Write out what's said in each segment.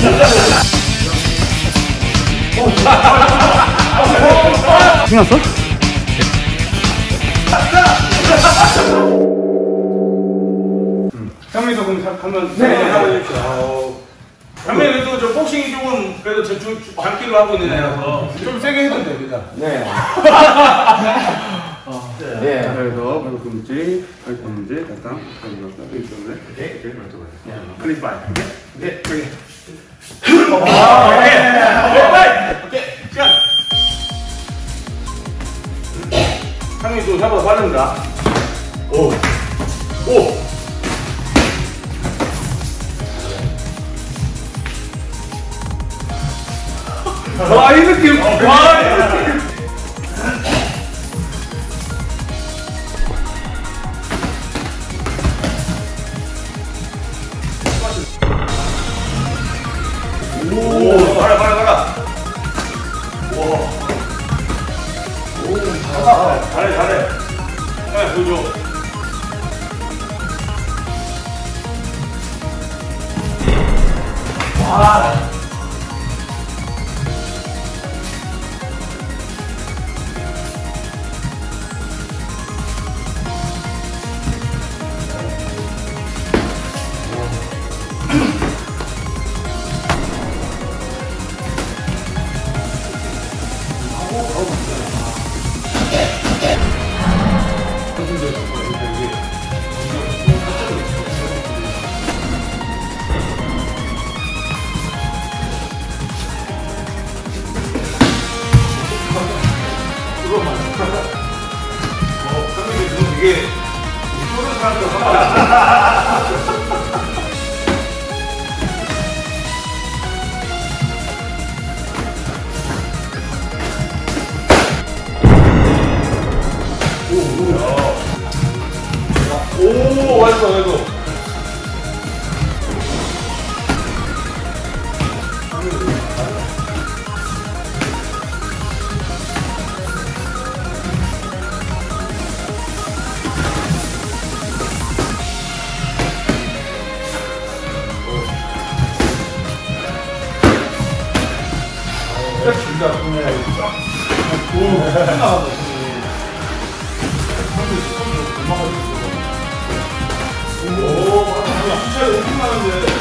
신났어? 형님도 그럼 한번 네. 한번 해주십시오. 형님 그래도 저 복싱이 조금 그래도 장기로 하고 있는 애라서 좀 세게 해도 됩니다. 네. 네. 그래서 발꿈치, 발꿈치, 잠깐, 이쪽으로. 오케이, 클리스 바이. 네, 여기. 오케이, 시간. 형님 좀 생각보다 빠릅니다. 오, 오. 와, 이 느낌! 와, 이 느낌! 오, 가라. 와. 오, 잘해. 네, 보여줘. 와. 이게 쏘는 사람도 오, 왔어. 진짜 오, 진짜 엄청 많은데.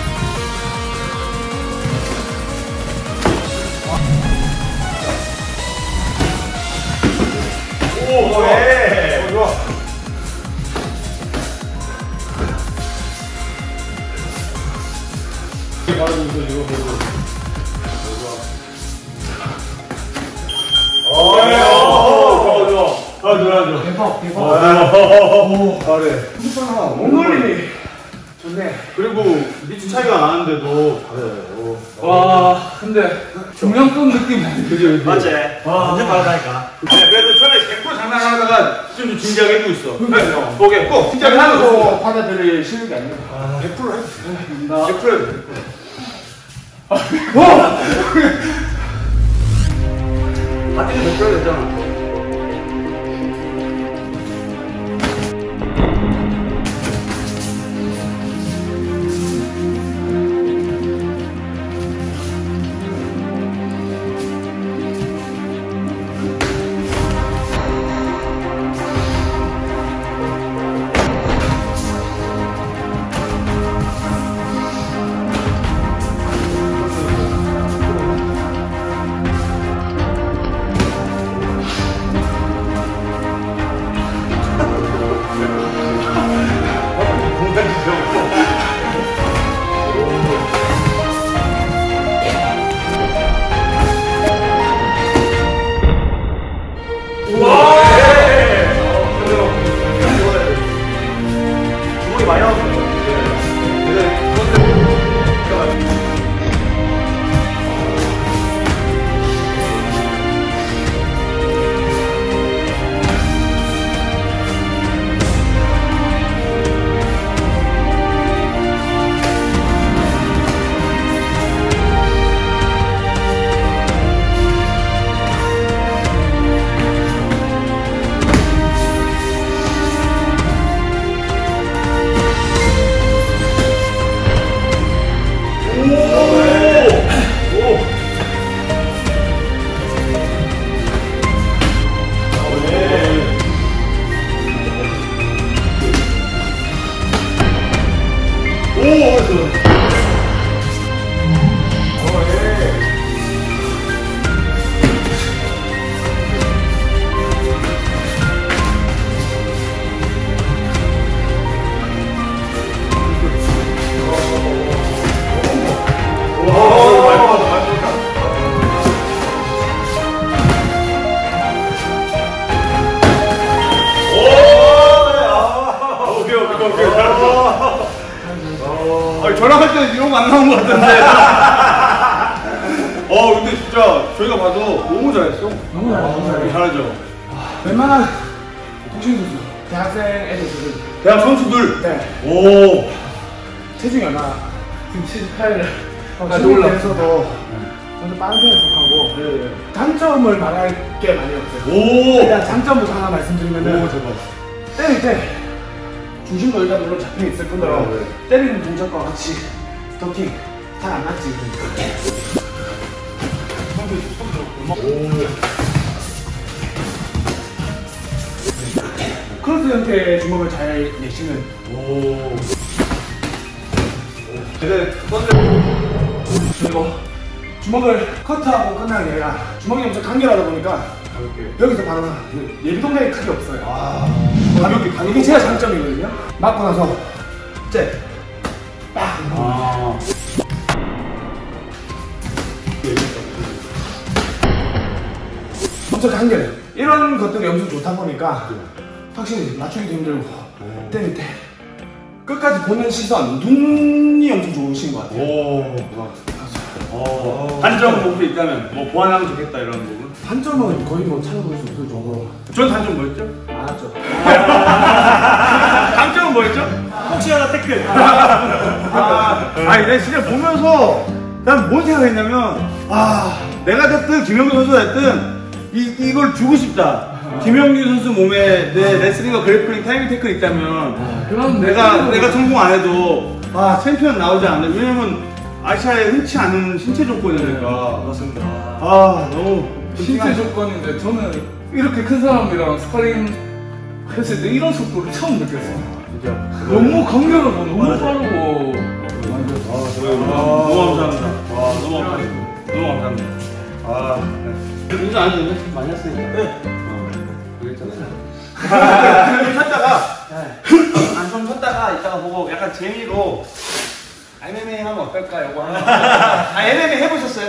오, 네. 좋아. 바로 이거 보고. 좋아. 대박. 오, 잘해. 몸놀림이 좋네. 그리고 밑이 차이가 나는데도 잘해. 와, 근데 중량급 느낌이 아니야. 그지? 맞지? 완전 빠르다니까. 그래도 처음에 100% 장난하다가 좀 진지하게 해주고 있어. 네, 오케이, 꼭 진지하게 하는 거. 받아들일 쉬운 게 아니야. 100% 해. 100% 100% 해. 바디는 100% 됐잖아. 안 나온 것 같은데. 근데 진짜 저희가 봐도 너무 잘했어. 너무 잘했어. 잘하죠. 웬만한 복싱 선수, 대학생 애들들은 대학 선수들. 네. 오. 체중이 얼마 지금 78까지 올라왔어요. 올라서도 먼저 빠른 편에 속하고 단점을 말할 게 많이 없어요. 오. 일단 장점부터 하나 말씀드리면은 오, 대박. 때릴 때 중심도 일단 물론 잡혀 있을 뿐더러 네. 때리는 동작과 같이 더킹 잘 안 맞지. 크로스 형태의 주먹을 잘 내시는. 오. 이제 그리고 주먹을 커트하고 끝나는 게 아니라 주먹이 엄청 간결하다 보니까 여기서 바로 예비 동작이 크게 없어요. 가볍게 이게 제가 장점이거든요. 맞고 나서 잽, 빡. 엄청 간결해. 이런 것들이 엄청 좋다 보니까 확실히 맞추기도 힘들고 때릴 때 끝까지 보는 시선, 눈이 엄청 좋으신 것 같아요. 단점 목표 있다면 뭐 보완하면 좋겠다 이런 부분. 단점은 거의 뭐 찾아볼 수 없을 정도로 전 단점 뭐였죠? 많았죠. 장점은 뭐였죠? 혹시 하나 태클. 아니 내가 진짜 보면서 난 뭔 생각했냐면 내가 됐든 김영규 선수가 됐든 이걸 주고 싶다. 김영규 선수 몸에 내 레슬링과 그래플링 타이밍 태클이 있다면 그럼 내가 성공 안 해도 챔피언 나오지 않네. 왜냐면 아시아에 흔치 않은 신체 조건이니까. 맞습니다. 너무 신체 조건인데 저는 이렇게 큰 사람들이랑 스파링 했을 때 이런 속도를 처음 느꼈어요. 진짜 너무 간결하고 너무 빠르고. 너무 감사합니다. 너무 감사합니다. 인사 안 해도 많이 했으니까. 네. 좀 쉬었다가 좀 쉬었다가 이따가 보고 약간 재미로 MMA 하면 어떨까 요거 하나. MMA 해보셨어요?